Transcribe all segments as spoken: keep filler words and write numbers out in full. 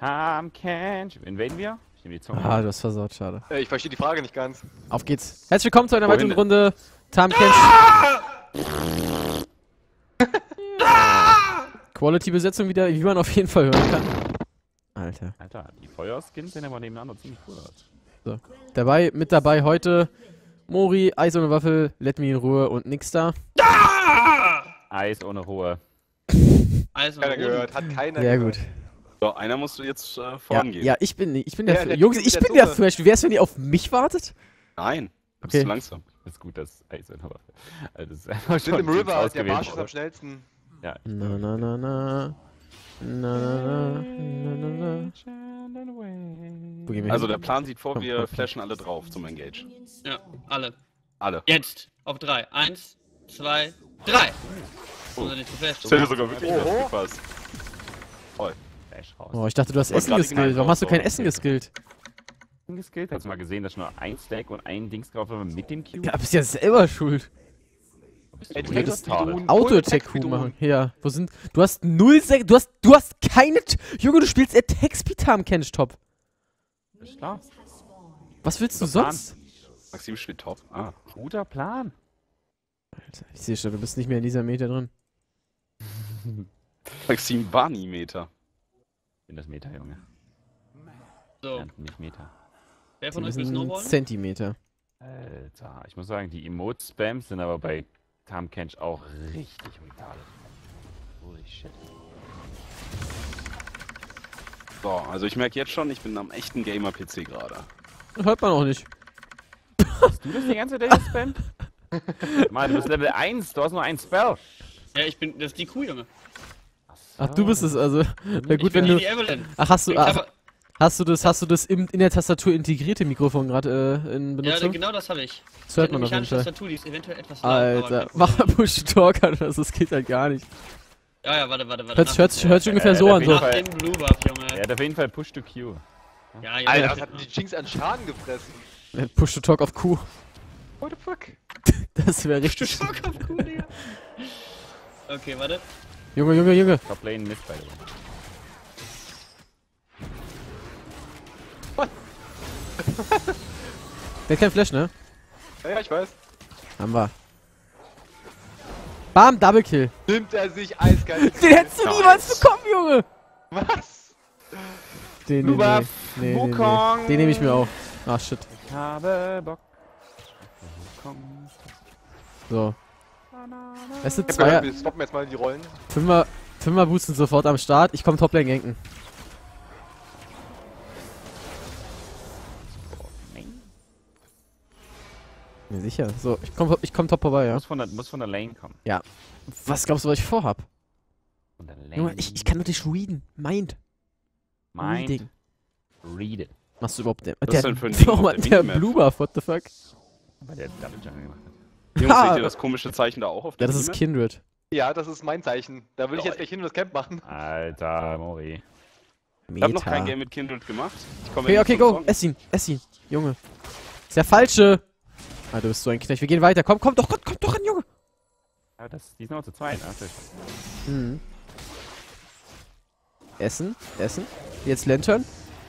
Tahm Kench. Invaden wir? Ich nehme die Zunge. Ah, du hast versaut, schade. Äh, ich verstehe die Frage nicht ganz. Auf geht's. Herzlich willkommen zu einer Wohin weiteren denn? Runde Tahm Kench. Quality-Besetzung wieder, wie man auf jeden Fall hören kann. Alter. Alter, die Feuerskins sehen aber nebeneinander ziemlich cool aus. So. Dabei, mit dabei heute Mori, Eis ohne Waffel, Let Me in Ruhe und nix da. Eis ohne Ruhe. Also, Keiner gehört, hat keiner Sehr gehört. gut. So, einer musst du jetzt äh, Ja, vorangehen. ja, ich bin ich bin der, Ja, F- der Jungs, Typ ich mit bin der der Zunge. Fresh. Wär's, wenn ihr auf mich wartet? Nein, du bist Okay. zu langsam. Ist gut, dass Eis ohne Ruhe. Also, das ist einfach Sind im schon River, der ausgewählt Marsch ist am worden. schnellsten. Ja. Na na na na. Na na na na na. Wo gehen wir Also hin? der Plan sieht vor, Komm, wir komm. flashen alle drauf zum Engage. ja, alle. Alle. Jetzt, auf drei. Eins, zwei, drei. Oh. Nicht geflasht. Das hätte sogar wirklich Oho. was gepasst. Toll. Flash raus. Oh, ich dachte, du hast wollte Essen gerade geskillt. hinein Warum hast du kein raushauen. Essen geskillt? Geskillt. Hast du mal gesehen, dass nur ein Stack und ein Dings drauf war mit dem Q? Ja, bist ja selber schuld. Ey, du Text bist wie du retarded. ein Auto-Attack-Q Text machen. Ja, wo sind. Du hast null Sek. Du hast. Du hast keine. T Junge, du spielst Attack-Speed am Kench Top. Ist klar. Was willst du Guter Plan. sonst? Maxim spielt top. Ah. Guter Plan. Alter, ich sehe schon, du bist nicht mehr in dieser Meter drin. Maxim war nie Meter. Ich bin das Meter, Junge. So, Lernt nicht Meter. wer Du von euch bist will ein snowballen? Zentimeter. Alter, ich muss sagen, die Emote-Spams sind aber bei Tahm Kench auch richtig retarded. Holy shit. So, also ich merke jetzt schon, ich bin am echten Gamer-P C gerade. Hört man auch nicht. Hast du das die ganze Zeit gespammt? Mann, du bist Level eins, du hast nur ein Spell. Ja, ich bin, das ist die Kuh, Junge. Ach, du bist es also. Wäre gut, ich bin wenn du. die Evelyn. Ach, hast du. Ich Ach, habe, hast du das, hast du das im, in der Tastatur integrierte Mikrofon gerade äh, in ja, Benutzung? genau das habe ich. Das hört man Die auf jeden mechanische Fall. Tastatur, die ist eventuell etwas laut, aber Alter, kein mach Problem. mal Push-to-Talk an, das geht halt gar nicht. Ja, ja, warte, warte, warte. Hört, hört, hört sich ungefähr äh, so der an, so. Winter- Nach dem Blue Buff, Junge. Er hat auf jeden Fall Push to Q. Ja, ja, Alter, ja. was hat denn die Jinx an Schaden gefressen? Push-to-Talk auf Q. What the fuck? Das wäre richtig. Schock auf Kuh, Digga. Okay, warte. Junge, Junge, Junge. Top Lane Mist, by the way. Der hat kein Flash, ne? Ja, ja, ich weiß. Haben wir. Bam, Double Kill. Nimmt er sich eiskalt. Den hättest du niemals bekommen, Junge. Was? Den, Blue den, nee. Buff, Nee, nee, nee. Wukong. Den nehme ich mir auch. Ach, shit. Ich habe Bock. Komm. So. Weißt du, Ich hab gehört, Zweier, wir stoppen jetzt mal die Rollen. Fünfer, Fünfer Boost sind sofort am Start. Ich komm Toplane ganken. Ja, sicher. So, ich komm, ich komm top vorbei, ja. Muss von der, muss von der Lane kommen. Was glaubst du, was ich vorhab? Von der Lane. Junge, ich, ich kann nur dich readen. Mind. Mind. Reading. Read it. Machst du überhaupt den? Was Der, ist denn für ein Ding warum auf hat der der Minimap? Blue Buff? What the fuck? Weil der Double Jungle gemacht hat. Jungs, Ha! seht ihr das komische Zeichen da auch auf Ja, der das ist Minimap? Kindred. Ja, das ist mein Zeichen. Da will ich Ja, jetzt gleich hin und das Camp machen. Alter, Mori. Ich hab noch kein Meta. Game mit Kindred gemacht. Ich komme Okay, ja okay, nicht zum go. Song. Ess ihn, ess ihn. Junge. Ist der falsche. Ah, du bist so ein Knecht. Wir gehen weiter. Komm, komm doch, komm, komm doch ran, Junge. Ja, das, die sind auch zu zweit. Ach, das- Mhm. Essen, essen. Jetzt Lantern.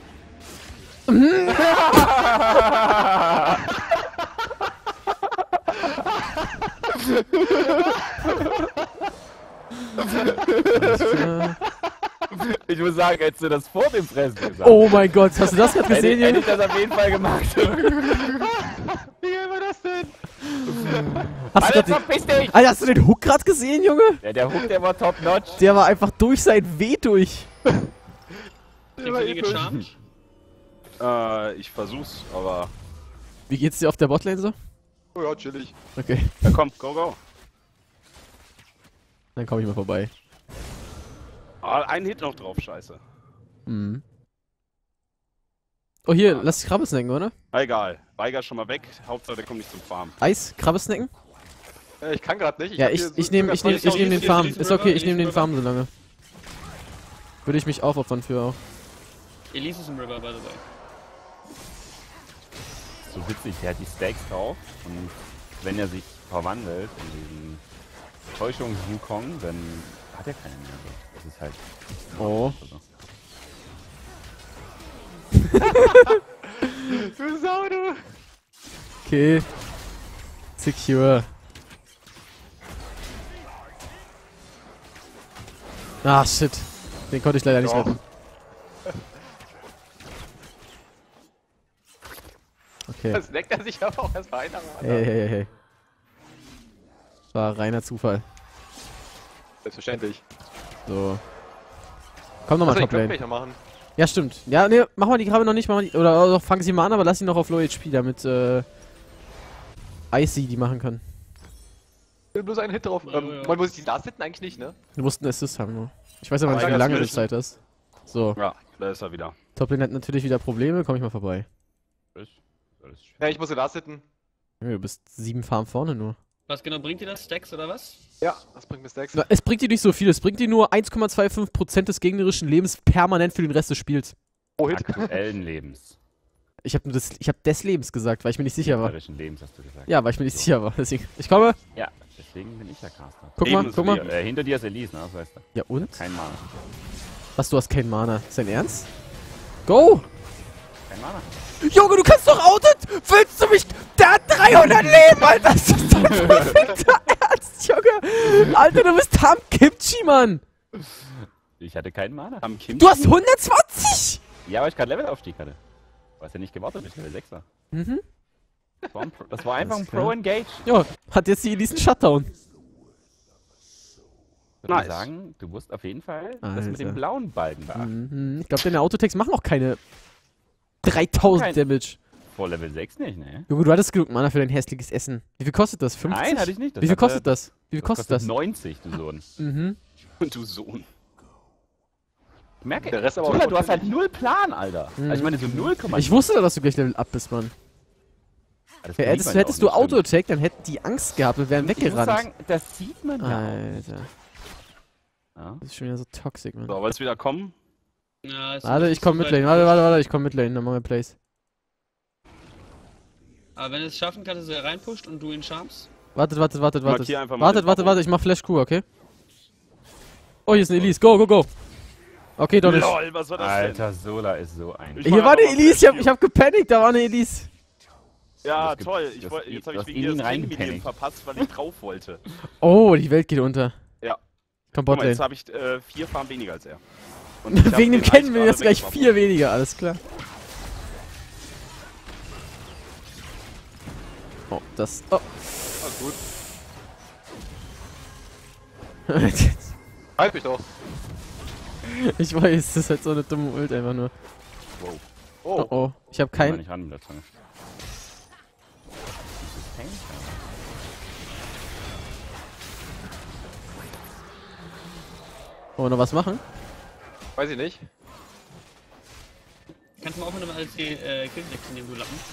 Ich muss sagen, hättest du das vor dem Fressen gesagt. Oh mein Gott, hast du das gerade hätte, gesehen, hätte Junge? ich das auf jeden Fall gemacht. Wie geil war das denn? Hast du Alter, grad den, verpiss dich! Alter, hast du den Hook gerade gesehen, Junge? Ja, der Hook, der war top notch. Der war einfach durch sein W durch. Kriegst du die gecharmt? Äh, ich versuch's, aber... Wie geht's dir auf der Botlane so? Oh ja, chillig. Okay, Ja, komm, go, go. dann komme ich mal vorbei. Ah, ein Hit noch drauf, scheiße. Mhm. Oh, hier, lass die Krabbe snacken, oder? Ah, egal. Weiger schon mal weg. Hauptsache, der kommt nicht zum Farm. Eis, Krabbe snacken? Äh, ich kann gerade nicht. Ja, hab ich, hier so ich nehme ich nehm, ich sogar nehm den Elise, Farm. Elise Ist okay, River, ich nehme den Elise Farm so lange. Würde ich mich aufopfern für auch. Elise ist im River, by the way. So witzig, der hat die Stacks drauf und wenn er sich verwandelt in diesen Täuschungs-Wukong, dann hat er keine mehr. Also, das ist halt... Oh. Also. Du Sau, du! Okay. Secure. Ah, shit. Den konnte ich leider nicht Doch. retten. Okay. Das leckt er sich aber auch erstmal ein. Hey, hey, hey, hey. War reiner Zufall. Selbstverständlich. So. Komm nochmal, Achso, die Knöpfe Toplane. ich noch machen. Ja, stimmt. Ja, ne, machen wir die Krabbe noch nicht. Machen wir die, oder, oder fangen sie mal an, aber lass ihn noch auf Low H P, damit äh, Icy die machen kann. Ich will bloß einen Hit drauf. Ja, Ähm, ja. man muss die Last hitten eigentlich nicht, ne? Du musst einen Assist haben nur. Ich weiß aber Aber nicht, wie ganz lange du bisschen. Zeit hast. So. Ja, da ist er wieder. Toplane hat natürlich wieder Probleme. Komm ich mal vorbei. Das ist alles schön. Ja, ich muss die Last hitten. Ja, du bist sieben Farm vorne nur. Was genau bringt dir das? Stacks oder was? Ja, das bringt mir Stacks. Na, es bringt dir nicht so viel. Es bringt dir nur eins Komma fünfundzwanzig Prozent des gegnerischen Lebens permanent für den Rest des Spiels. Oh, Hit. Aktuellen Lebens. Ich habe nur das, ich habe des Lebens gesagt, weil ich mir nicht sicher war. Gegnerischen Lebens hast du gesagt. Ja, weil ich mir nicht sicher war. Deswegen. Ich komme. Ja, deswegen bin ich ja Caster. Guck mal, Lebens- guck mal. Äh, hinter dir ist Elise, ne? Das weißt du. Ja und? Kein Mana. Was, du hast keinen Mana. Ist dein Ernst? Go! Kein Mana. Junge, du kannst doch outet! Willst du mich... Der hat dreihundert Leben, Alter! Das ist dein verfickter Ernst, Junge! Alter, du bist Tam Kimchi, Mann! Ich hatte keinen Mana. Am Kim. Du hast hundertzwanzig! Ja, weil ich gerade Levelaufstieg hatte. Du hast ja nicht gewartet, bis ich Level sechs war. Mhm. Das war, ein Pro, das war einfach ein Alles klar. Pro-Engage. Ja, hat jetzt die Elise einen Shutdown. Ich würde Nice. sagen, du musst auf jeden Fall das Alter. mit dem blauen Balken beachten. Mhm. Ich glaube, deine Autotext machen auch keine dreitausend Kein- Damage. Vor Level sechs nicht, ne? Junge, du hattest genug Mana für dein hässliches Essen. Wie viel kostet das? fünfzig? Nein, hatte ich nicht. Das Wie viel hatte- kostet das? Wie viel Das kostet das? neunzig, du Sohn. Mhm. Und du Sohn. Ich merke, Der Rest aber Sola, auch du hast halt null Plan, Alter. Mhm. Also ich meine, so null Komma Ich wusste doch, dass du gleich Level up bist, Mann. Das Hättest, sieht man ja hättest auch du nicht, stimmt. Auto-Attack, dann hätten die Angst gehabt und wären Ich muss weggerannt. sagen, das sieht man ja. Alter, Ja. das ist schon wieder so toxic, Mann. So, wollt's wieder kommen? Ja, ist Warte, nicht ich komm so mit weit Lane. Warte, gepusht. warte, warte, ich komm mit Lane, dann machen wir Plays. Aber wenn du es schaffen kannst, dass er reinpusht und du ihn charmst. Wartet, wartet, wartet, wartet. Markier einfach mal Wartet, den wartet, Bauch. wartet, ich mach Flash Q, okay? Oh, hier ist eine Elise. Go, go, go. Okay, doch nicht. Lol, was war das Alter, Sola ist so ein... Ich- Hier war eine mach einfach mal Elise, ich hab, Flash ich hab gepanikt, da war eine Elise. denn? Ja, Das gibt- toll. Ich das woll, gibt- jetzt hab das ich wegen in dir ihn das Training reingepanikt. verpasst, weil ich drauf wollte. Oh, die Welt geht unter. Ja. Komm, Guck mal, jetzt Botlane. habe ich äh, vier Farben weniger als er. Und ich hab Wegen dem den kennen Eis wir gerade jetzt gleich weggeworfen. vier weniger, alles klar. Oh, das... Oh. Alles gut. ich Halt mich doch. weiß, das ist halt so eine dumme Ult einfach nur. Wow. Oh. Oh, oh. Ich hab Kein... kein... nicht ran mit der Zange. Dieses Tank, Wollen wir noch was machen? Weiß ich nicht. Kannst du mal aufhören, damit alles die äh, Kills wegzunehmen, du Lappen?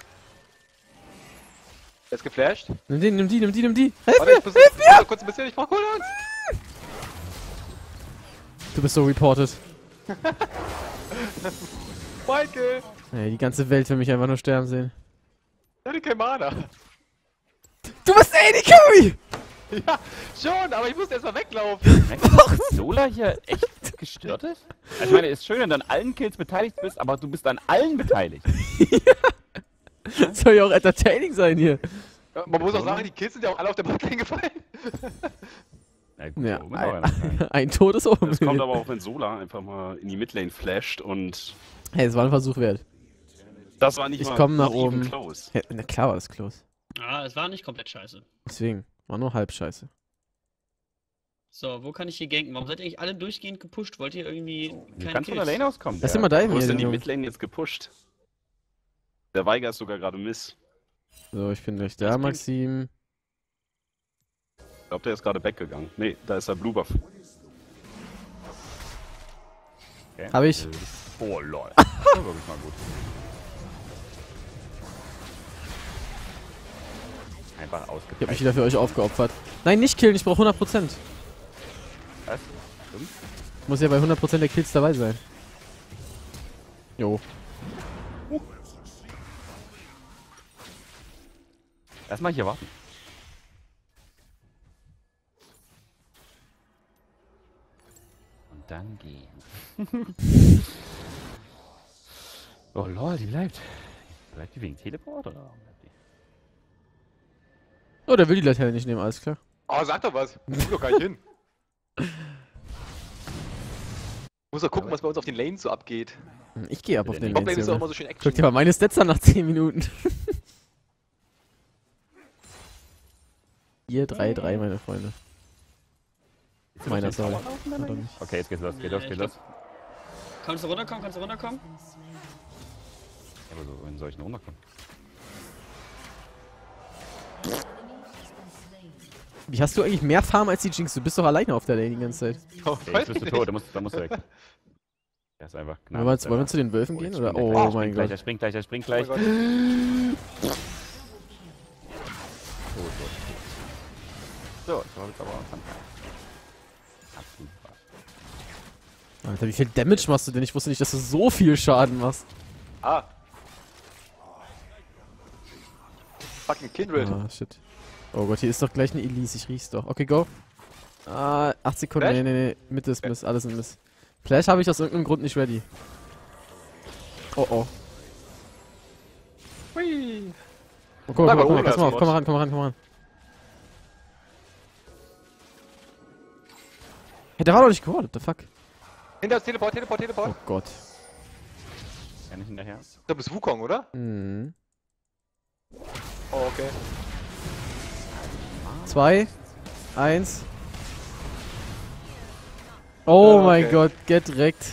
Er ist geflasht. Nimm die, nimm die, nimm die, nimm die. Hilf Warte, mir! ich muss, hilf mir! Kurz ein bisschen, ich brauch Cooldowns. Du bist so reported. Michael! Ey, die ganze Welt will mich einfach nur sterben sehen. Ich hatte kein Mana. Du bist A D Carry! Ja, schon, aber ich musste erst mal weglaufen. Merkst du, dass Sola hier echt gestört ist? Also ich meine, ist schön, wenn du an allen Kills beteiligt bist, aber du bist an allen beteiligt. Soll ja auch entertaining sein hier. Ja, man muss auch sagen, die Kills sind ja auch alle auf der Botlane gefallen. Na gut, Ja, da oben ist auch einer gefallen. ein, ein Tod ist oben. Das kommt aber auch, wenn Sola einfach mal in die Midlane flasht und Hey, es war ein Versuch wert. das war nicht Ich mal komm nach not even oben. close. Ja, na klar war das close. Ah, es war nicht komplett scheiße. Deswegen. War nur halb scheiße. So, wo kann ich hier ganken? Warum seid ihr eigentlich alle durchgehend gepusht? Wollt ihr irgendwie Du keine kannst von der Kills? Lane auskommen. Lass der- ihn mal da Wo ist denn die Junge. Midlane jetzt gepusht? Der Weiger ist sogar gerade Miss. So, ich bin gleich da, Maxim. Ich glaube, der ist gerade weggegangen. Nee, da ist der Blue Buff. Okay. Hab ich. Oh lol. Das war wirklich mal gut. Einfach Ich hab mich ausgepackt. wieder für euch aufgeopfert. Nein, nicht killen, ich brauche hundert Prozent. Was? Stimmt. Muss ja bei hundert Prozent der Kills dabei sein. Jo. Erstmal hier warten. Und dann gehen. Oh lol, die bleibt. Bleibt die wegen Teleport oder warum bleibt die? Oh, der will die Laterne nicht nehmen, alles klar. Oh, sag doch was. Ich will doch gar nicht hin. Muss doch gucken, was bei uns auf den Lanes so abgeht. Ich gehe ab auf den Top Lane ist doch Lanes. immer so schön Action. Guck dir mal meine Stats an nach zehn Minuten. vier, drei, drei, meine Freunde. Meiner Sorry. Oder nicht? Okay, jetzt geht's los, geht los, geht los. Kannst du runterkommen? Kannst du runterkommen? Aber so, wohin soll ich denn runterkommen? Wie hast du eigentlich mehr Farm als die Jinx? Du bist doch alleine auf der Lane die ganze Zeit. Oh, Okay, weiß jetzt bist ich du nicht. tot, da musst, da musst du weg. Der ist einfach knapp. Wollen wir, jetzt, wollen wir zu den Wölfen gehen? Oder? Oh, Oh mein gleich, Gott. er springt gleich, er springt Oh mein gleich. Gott. Tot, tot, tot. So, jetzt war jetzt aber auch absolut was. Alter, wie viel Damage machst du denn? Ich wusste nicht, dass du so viel Schaden machst. Ah. Fucking Kindred. Ah, shit. Oh Gott, hier ist doch gleich eine Elise, ich riech's doch. Okay, go. Ah, acht Sekunden. Flash? Nee, nee, nee. Mitte ist Miss, alles in Miss. Flash habe ich aus irgendeinem Grund nicht ready. Oh oh. Hui. Oh, guck mal, Bleib guck mal, mal pass mal oben, auf, komm mal ran, komm mal ran, komm mal ran. Hey, der war doch nicht geworden, what the fuck? Hinter uns Teleport, Teleport, Teleport. Oh Gott. Kann ich hinterher? Ich glaube, das ist Wukong, oder? Hm. Oh, okay. Zwei. Eins. Oh Ah, mein okay. Gott, get wrecked.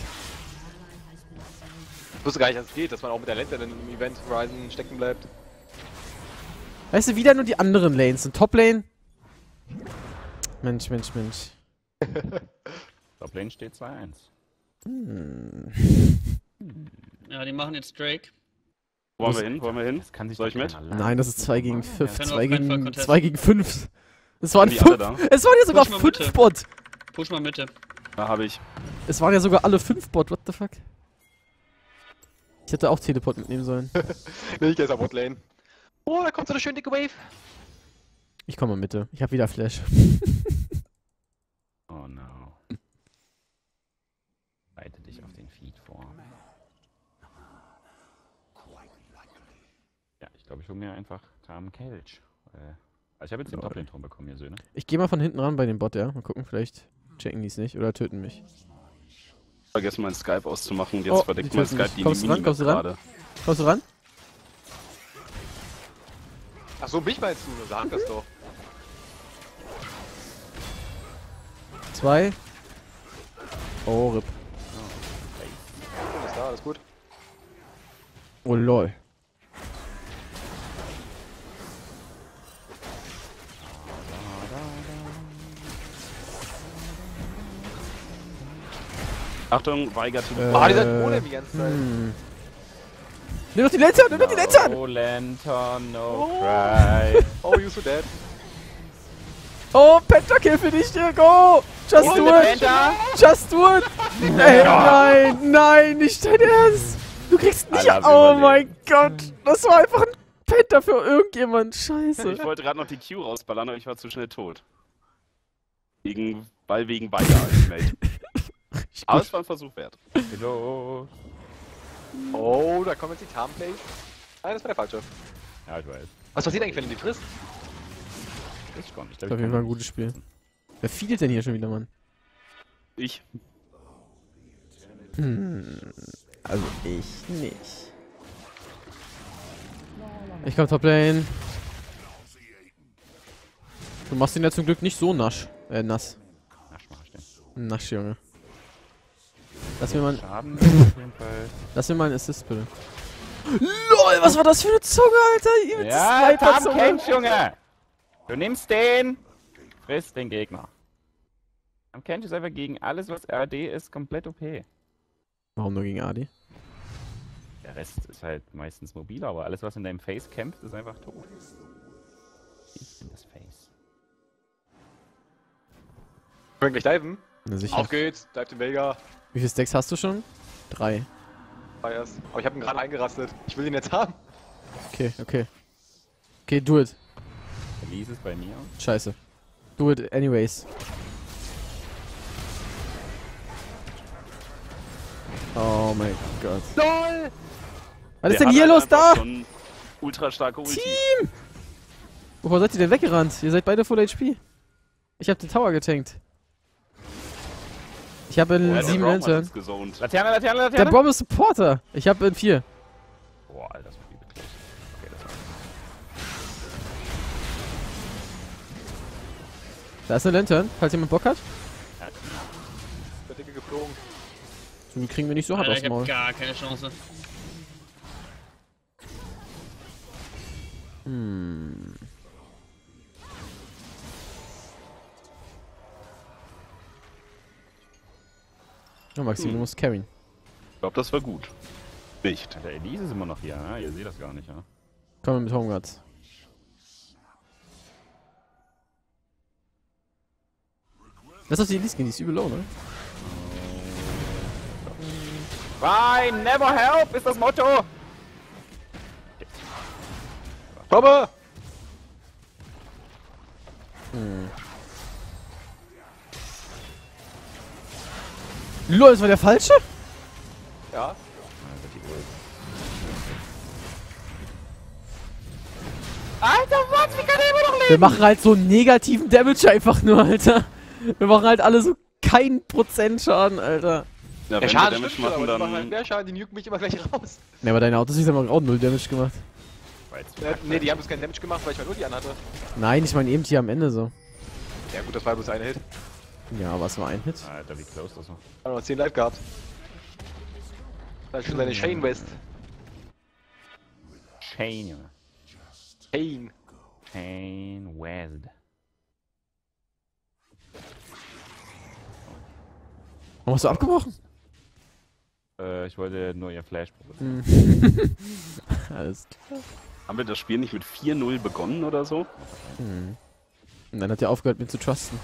Ich wusste gar nicht, dass es geht, dass man auch mit der Lente im Event Horizon stecken bleibt. Weißt du, wieder nur die anderen Lanes. Und Top-Lane? Mensch, Mensch, Mensch. Top Lane steht zwei eins. Hm. Ja, die machen jetzt Drake. Wo wollen wir hin? Wollen wir hin? Das kann sich Soll doch ich mit? keiner leisten. Nein, das ist zwei gegen fünf. Können wir zwei auf keinen Fall gegen contesten. zwei gegen fünf. Es waren Sind die alle fünf. da? Es waren ja sogar Push mal fünf bitte. Bot. Push mal Mitte. Da habe ich. Es waren ja sogar alle fünf Bot. What the fuck? Ich hätte auch Teleport mitnehmen sollen. Nee, ich geh jetzt auf Botlane. Oh, da kommt so eine schöne dicke Wave. Ich komme mal Mitte. Ich habe wieder Flash. Oh no. Bereite dich auf den Feed vor. Ja, ich glaube, ich hole mir einfach Tam Kelch. Äh, also ich habe jetzt den Top-Lane-Turm bekommen, ihr Söhne. Ich gehe mal von hinten ran bei dem Bot, ja. Mal gucken, vielleicht checken die es nicht oder töten mich. Vergessen meinen Skype auszumachen und jetzt Oh, verdeckt die mein töten Skype mich. die Kommst du ran? Mini Kommst du ran? gerade. Kommst du ran? Ach so, mich meinst du? Sag das doch. Zwei. Oh, RIP. Ist da, alles gut. Oh, lol. Achtung, weigert. Äh, Ah, die sind ohne die ganze Zeit. Hm. Nimm doch die Lantern, nimm doch die Lantern! No Lantern, no cry. Oh, you so dead. Oh, Pentakill für dich, hier, go! Just Oh, do der it! Penta. Just do it! Ey, nein, nein, nicht dein Ernst! Du kriegst nicht... Alle haben Oh überlebt. mein Gott! Das war einfach ein Penta für irgendjemand, scheiße. Ich wollte gerade noch die Q rausballern, aber ich war zu schnell tot. Wegen, weil wegen beider Ultimate. Aber es war ein Versuch wert. Hello. Oh, da kommen jetzt die Tarnplays. Nein, das war der falsche. Ja, ich weiß. Was passiert eigentlich, wenn du die frisst? Ich komm, ich Das glaube, ist auf jeden Fall ein gutes Spiel. Wer feedet denn hier schon wieder, Mann? Ich. Hm, also ich nicht. Ich komm Toplane. Du machst ihn ja zum Glück nicht so nasch. Äh, nass. Nasch mach ich den. Nasch, Junge. Lass mir mal, Schaden auf jeden Fall. lass mir mal einen Assist, bitte. LOL, was war das für eine Zunge, Alter? Ihr mit Ja, Tam Sniper-Zunge. Kench, Junge! Du nimmst den, frisst den Gegner. Tam Kench ist einfach gegen alles, was R D ist, komplett O P. Warum nur gegen Adi? Der Rest ist halt meistens mobiler, aber alles, was in deinem Face kämpft, ist einfach tot. Ich bin das Face. Können wir gleich diven? Na sicher. Auf geht's, dive den Vega. Wie viele Stacks hast du schon? Drei. Fires. Aber ich hab ihn gerade eingerastet. Ich will ihn jetzt haben. Okay, okay. Okay, do it. Elise ist bei mir. Scheiße. Do it anyways. Oh mein Gott. LOL! Was ist Der denn hier hat los halt da? einfach schon ultra starke Ulti. Team! Wovor seid ihr denn weggerannt? Ihr seid beide Full H P. Ich hab den Tower getankt. Ich habe in Oh, der sieben Braum hat Lantern. uns gesoned. Laterne, Laterne, Der Laterne. Braum ist Supporter. Ich habe in vier. Boah, Alter, das war übel close. Okay, das war... Da ist eine Lantern, falls jemand Bock hat. Der Dicke geflogen. So, die kriegen wir nicht so hart Alter, aufs ich hab Maul. gar keine Chance. Hm. Ja, Maxim, Hm. du musst carryen. Ich glaube, das war gut. Nicht. Alter, Elise ist immer noch hier, ne? Ihr seht das gar nicht, ja? Komm mit Homeguards. Lass auf die Elise gehen, die ist übel low, ne? Fine, never help, ist das Motto! Komme! Hm. Lol, das war der falsche? Ja. Alter, was? Wie kann der immer noch leben? Wir machen halt so einen negativen Damage einfach nur, Alter. Wir machen halt alle so keinen Prozent Schaden, Alter. Ja, Der wenn Schaden wir stimmt Damage schon, aber machen, die machen halt dann... mehr Schaden, die nuken mich immer gleich raus. Ne, aber deine Autos haben auch null Damage gemacht. Äh, nee, die haben jetzt keinen Damage gemacht, weil ich mein Ulti anhatte. Nein, ich meine eben hier am Ende so. Ja gut, das war bloß eine Hit. Ja, aber es war ein Hit. Alter, wie close das war. Hat noch zehn Life gehabt. Da ist schon seine Shane West. Shane, Junge. Shane. Shane West. Warum hast du abgebrochen? Äh, ich wollte nur ihr Flash probieren. Hm. Alles klar. Haben wir das Spiel nicht mit vier null begonnen oder so? Hm. Und dann hat er aufgehört, mir zu trusten.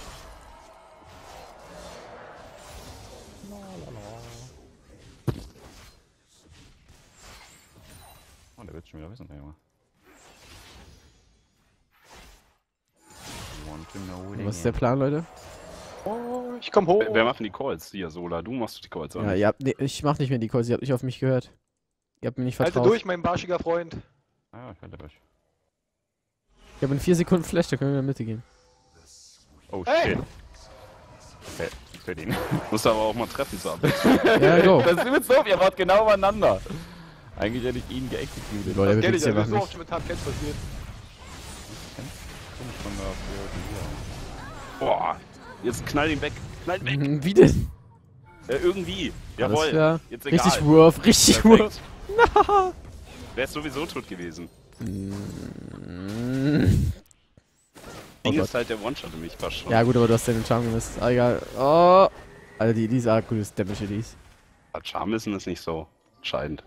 Oh, der wird schon wieder wissen, der Junge. Want to know the Was ist der Plan, Leute? Oh, ich komm hoch. Wer, wer macht denn die Calls? Hier, Sola, du machst die Calls, Ja, oder? ihr habt, nee, ich mach nicht mehr die Calls, ihr habt nicht auf mich gehört. Ihr habt mir nicht Halte vertraut. durch, mein barschiger Freund. Ah, ich halte durch. Ich habe in vier Sekunden Flash, da können wir in der Mitte gehen. Oh, Hey! shit. Okay, ich töte ihn. Musst du aber auch mal treffen zur Abwechslung. Ja, go. Das ist übelst doof, ihr wart genau übereinander. Eigentlich hätte ich ihn geexecuted. Leute, Das wird kenn ich, jetzt hier das ist machen so oft nicht. schon mit Tab Cats passiert. Von der Boah, jetzt knall ihn weg. Knall ihn weg. Mhm, Wie denn? Ja, irgendwie. Alles Jawohl. klar. Jetzt egal. Richtig Wurf, richtig Wurf. Perfekt. Wär sowieso tot gewesen. Mm. Oh Ding Gott. ist halt der One-Shot mich fast schon. Ja gut, aber du hast deinen Charme gemisst. Ah, egal. Oh. Alter, die Elise, ah, gutes Damage Elise. Aber Charmissen ist nicht so entscheidend.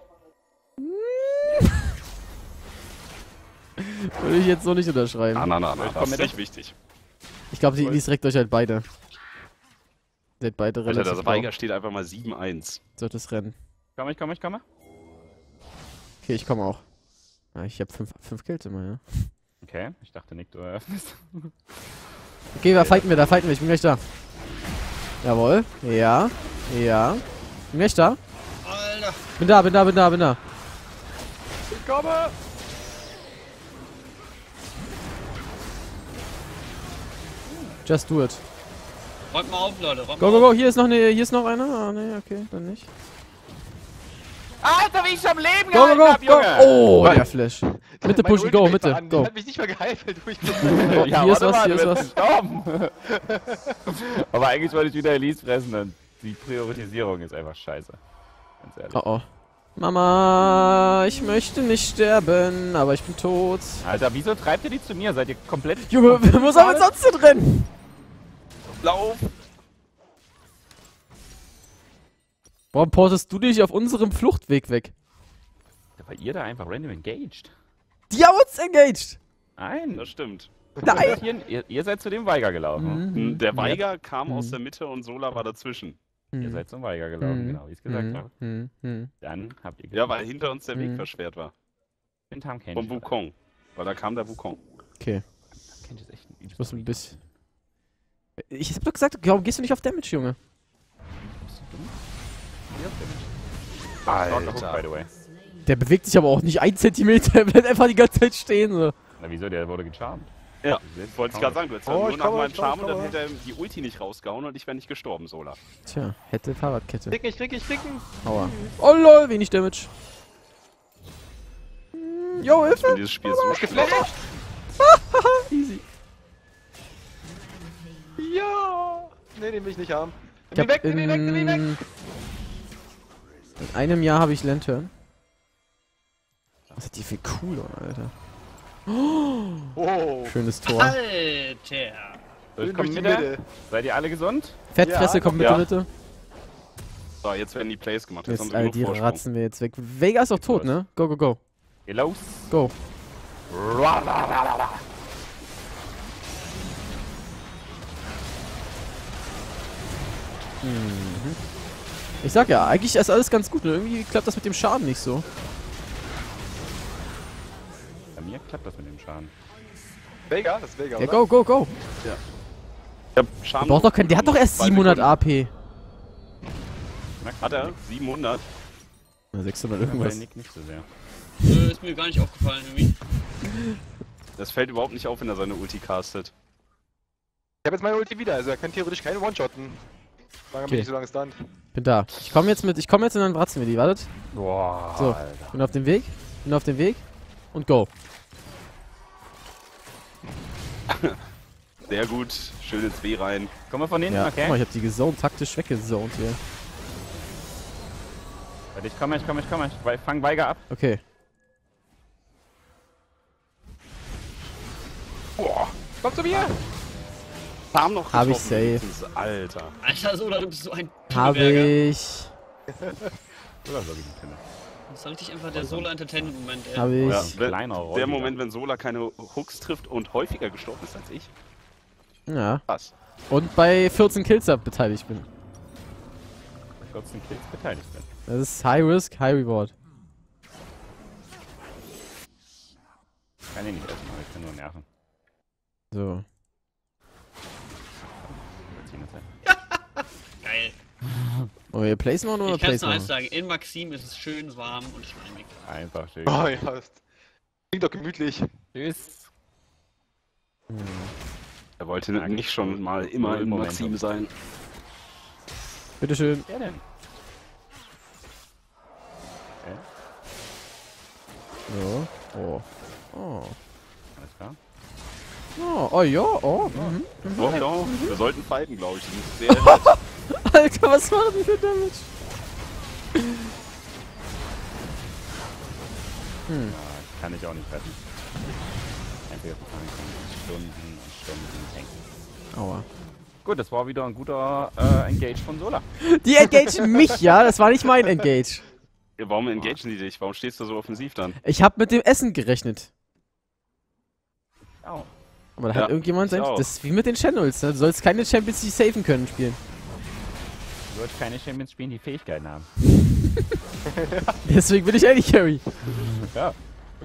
Würde ich jetzt so nicht unterschreiben. Na, na, na, na, Komm das ist mit nicht wichtig. Ich glaube, die Elise reckt euch halt beide. Seid beide Alter, relativ der blau. Weiger steht einfach mal sieben eins. Sollte es rennen. Komm, ich komme, ich komme. Okay, ich komme auch. Ja, ich habe fünf, fünf Kills immer, ja. Okay, ich dachte nicht, du eröffnest. Okay, da fighten wir, da fighten wir. Ich bin gleich da. Jawohl. Ja. Ja. Bin gleich da. Alter. Bin da, bin da, bin da, bin da. Ich komme! Just do it. Räumt mal auf, Leute. Räumt Go, mal go, auf. go. Hier ist noch eine, hier ist noch einer. Ah, ne, okay, dann nicht. Alter, wie ich am Leben Go, go, gehalten go, hab, go. Junge! Oh, der Flash. Mitte Meine pushen, go, Ultimate Mitte, war an, go. Die hat mich nicht mal geheilt, weil du ich Oh, Ja, hier ist warte was, mal, hier du ist wirst was. gestorben. Aber eigentlich wollte ich wieder Elise fressen und die Priorisierung ist einfach scheiße. Ganz ehrlich. Oh, oh. Mama, ich möchte nicht sterben, aber ich bin tot. Alter, wieso treibt ihr die zu mir? Seid ihr komplett... Junge, wo soll man sonst denn rennen? Lauf! Warum portest du dich auf unserem Fluchtweg weg? Weil ihr da einfach random engaged. Die haben uns engaged. Nein. Das stimmt. Nein. Ihr, ihr, ihr seid zu dem Weiger gelaufen. Mhm. Der Weiger kam aus Mhm. der Mitte und Sola war dazwischen. Ihr seid zum Weiger gelaufen, Mhm. genau, wie ich es gesagt Mhm. habe. Mhm. Mhm. Dann habt ihr Ja, weil hinter uns der Weg Mhm. versperrt war. den Tam kennt Vom Wukong. Weil da kam der Wukong. Okay, Kennt ist echt ein ich muss ein bisschen... Ich hab doch gesagt, warum gehst du nicht auf Damage, Junge? Alter. By the way. Der bewegt sich aber auch nicht ein Zentimeter, der bleibt einfach die ganze Zeit stehen. So. Na wieso, der wurde gecharmt. Ja, wollte ich gerade sagen, du hättest Oh, nur ich nach komme, meinem ich komme, Charme ich und dann komme. hätte er die Ulti nicht rausgehauen und ich wäre nicht gestorben, Sola. Tja, hätte Fahrradkette. Klicken, ich klicken, ich klicken. Aua. Oh lol, wenig Damage. Hm, Yo, Ich Hilfe! finde dieses Spiel so schlecht. Easy. Ja. Nee, den will ich nicht haben. Ich Nimm ihn hab weg, nimm ihn weg, nimm ihn weg. in, in einem Jahr habe ich Lantern. Was hat die für Cooldown, Alter? Oh. Schönes Tor. Alter! Schön Kommt durch die mit der? Mitte. Seid ihr alle gesund? Fettfresse, Ja, kommt bitte, ja. bitte. So, jetzt werden die Plays gemacht. Jetzt, Jetzt, haben all wir die genug Vorsprung. ratzen wir jetzt weg. Vega ist auch tot, ne? Go, go, go. Geh los. Go. Mhm. Ich sag ja, eigentlich ist alles ganz gut, nur irgendwie klappt das mit dem Schaden nicht so. Bei mir klappt das mit dem Schaden. Vega, das ist Vega, Ja, oder? go, go, go. Ich hab Charme Der, braucht doch kein, der hat doch erst zwei siebenhundert Sekunden. A P. Hat er? siebenhundert? Na, sechshundert Bei irgendwas. Nick nicht so sehr. Äh, ist mir gar nicht aufgefallen irgendwie. Das fällt überhaupt nicht auf, wenn er seine Ulti castet. Ich habe jetzt meine Ulti wieder, also er kann theoretisch keinen One-Shotten. Solange Okay. okay. nicht so lange stunt. Bin da. Ich komme jetzt mit, ich komme jetzt und dann bratzen wir die, wartet. Boah, So. Alter. Bin auf dem Weg, bin auf dem Weg und go. Sehr gut, schön ins W rein. Komm mal von hinten, Ja, okay? guck mal, ich hab die gezoned, taktisch weggezoned hier. Warte, ich komme, ich komme, ich komme. Ich wei- fang Weiger ab. Okay. Boah, Komm zu mir! Farm noch Hab ich getroffen, safe. wenigstens. Alter. Alter, so, du bist so ein Hab Pilleberger. ich. Oder so wie die Kinder. Das ist richtig einfach der Solo-Entertainment-Moment, ey. Hab ich. Ja, wenn, kleiner der Räudiger. Moment, wenn Sola keine Hooks trifft und häufiger gestorben ist als ich. Ja. Was? Und bei vierzehn Kills ab beteiligt bin. vierzehn Kills beteiligt bin. Das ist High Risk, High Reward. Kann ich nicht essen, aber ich kann nur nerven. So. Überziehen das halt. Geil. Wollen wir Plays machen oder Ich kann Plays nur eins machen? sagen, in Maxim ist es schön warm und schleimig. Einfach schön. Oh ja, das klingt doch gemütlich. Tschüss. Er wollte eigentlich schon mal immer Null im Momentum. Maxim sein. Bitteschön. Wer denn? Okay, So. Oh. Oh. alles klar. Oh, oh ja, oh. Mhm. Oh, ja, wir sollten fighten, glaube ich. Die sind sehr nett. Alter, was machen die für Damage? Hm. Ja, kann ich auch nicht retten. Einziger Verfahren kann Stunden und Stunden hängen. Aua. Gut, das war wieder ein guter äh, Engage von Sola. Die engagen mich, ja? Das war nicht mein Engage. Ja, warum engagen die dich? Warum stehst du so offensiv dann? Ich hab mit dem Essen gerechnet. Oh. Aber da Ja, hat irgendjemand ich sein. auch. Das ist wie mit den Channels. Ne? Du sollst keine Champions, die safen können, spielen. Du sollst keine Champions spielen, die Fähigkeiten haben. Deswegen bin ich eigentlich Carry. Ja.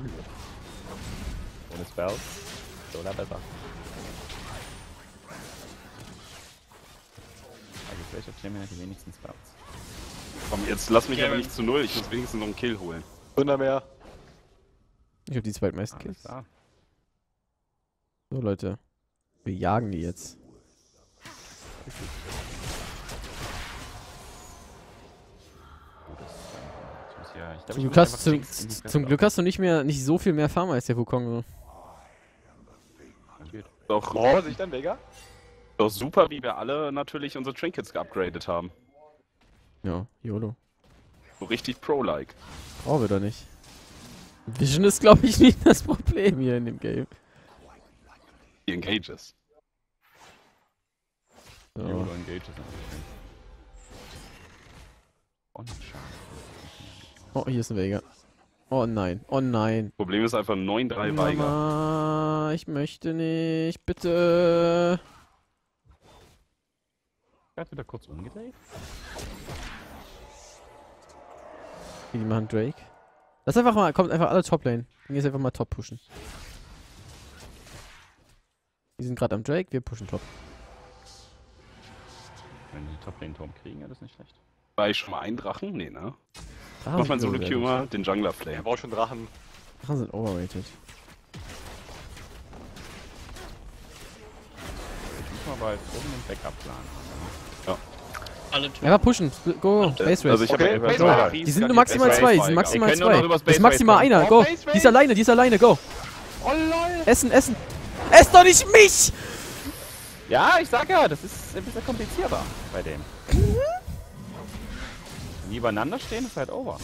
Ohne Spells. Sola besser. Also welcher Champion hat die wenigsten Spells? Komm, jetzt lass mich Karen. aber nicht zu null. Ich muss wenigstens noch einen Kill holen. Wunder mehr. Ich hab die zweitmeisten Alles Kills. klar. So, Leute. Wir jagen die jetzt. Gut, das, äh, ich muss ja, ich glaub, Zum ich Glück, muss hast, einfach zum, links in die Fresse zum Glück hast du nicht mehr nicht so viel mehr Farmer als der Wukong. So. laufen. Gut. Doch, Oh, sich dann Vega? doch super, wie wir alle natürlich unsere Trinkets geupgradet haben. Ja, YOLO. So richtig Pro-like. Brauchen wir doch nicht. Vision ist, glaube ich, nicht das Problem hier in dem Game. Die Engages. So. YOLO Engage ist natürlich schön. Und Schaden. Oh, hier ist ein Vega. Oh nein, oh nein. Problem ist einfach neun drei Weiger. Mama, ich möchte nicht, bitte. Er hat wieder kurz umgedreht. Wie die machen Drake. Lass einfach mal, kommt einfach alle Top-Lane. Wir gehen jetzt einfach mal Top pushen. Die sind gerade am Drake, wir pushen Top. Wenn die Top-Lane-Turm kriegen, ja, das ist nicht schlecht. War ich schon mal ein Drachen? Nee, ne? Drachen Mach mal sind Solo sehr Q gut. mal, den Jungler Flame. Er braucht schon Drachen. Drachen sind overrated. Ich muss mal bald oben einen Backup-Plan. Alle Türen. Einfach pushen. Go, go. Base Race. Also ich Okay, habe Base ja, Race. Die sind nur maximal zwei, die sind Wir maximal können nur noch zwei. übers Das ist Base maximal Race einer, kommen. go. Oh, Base Die ist alleine, die ist alleine, go. Oh lol. Essen, essen. Ess doch nicht mich! Ja, ich sag ja, das ist ein bisschen komplizierter bei dem. Wenn die übereinander stehen, ist halt over.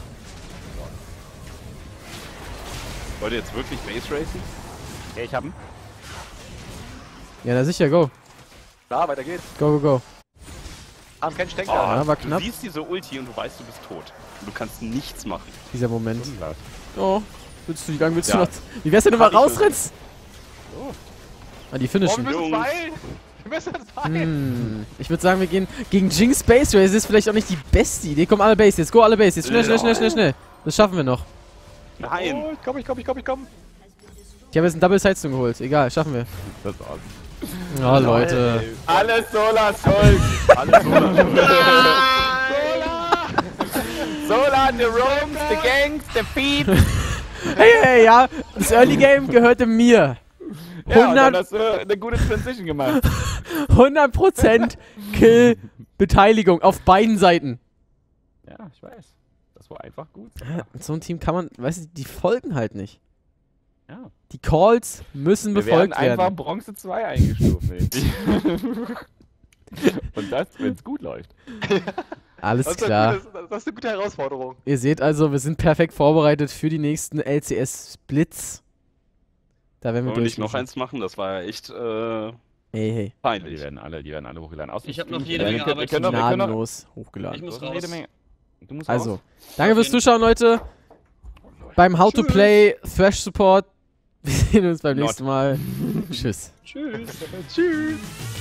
Wollt ihr jetzt wirklich Base Racing? Okay, ich hab ihn. Ja, na sicher, go. Da, weiter geht's. Go, go, go. Haben keinen Stecker. Ja, war Du knapp, siehst diese Ulti und du weißt, du bist tot. Und du kannst nichts machen. dieser Moment. Unglaublich. Oh, willst du, wie lange willst du Ja. noch... Wie wär's, wenn du mal Kann ich rausrennst? Ah, die Oh, wir finishen. müssen Jungs. zwei. Wir müssen zwei. Hm, ich würde sagen, wir gehen gegen Jinx Base Race. Das ist vielleicht auch nicht die beste Idee. Komm, alle Base jetzt. Go, alle Base jetzt. Schnell, schnell, schnell, schnell, schnell. Das schaffen wir noch. Nein! Oh, ich komm, ich komm, ich komm, ich komm. Ich habe jetzt einen Double Sidestone geholt. Egal, schaffen wir. Das ist awesome. Ja, Leute. Alles Solar Schuld! Alles so. Solar, the roams, the gangs, the feed! Hey, hey, ja. Das Early Game gehörte mir. Ja, und dann hundert hast du eine gute Transition gemacht. hundert Prozent Kill-Beteiligung auf beiden Seiten. Ja, ich weiß. Das war einfach gut. Mit so einem Team kann man, weißt du, die folgen halt nicht. Ja. Die Calls müssen Wir werden befolgt einfach werden. Bronze zwei eingestuft. mäßig. Und das, wenn es gut läuft. Alles Das ist, klar. eine gute, das ist eine gute Herausforderung. Ihr seht also, wir sind perfekt vorbereitet für die nächsten L C S-Splits. Da werden wir Wollen wir nicht noch durch. eins machen? Das war ja echt äh, Hey, hey. Die peinlich. werden alle, die werden alle hochgeladen. Außer Ich hab noch Stream- jede Ja, Menge wir können- wir Arbeit können zu doch- wir können doch- Gnadenlos Ich hochgeladen. muss Du hast jede raus. Menge. Du musst Also, raus. danke fürs Zuschauen, Leute. Beim How to Play Thrash Support. Wir sehen uns beim Not. nächsten Mal. Tschüss. Tschüss. Tschüss.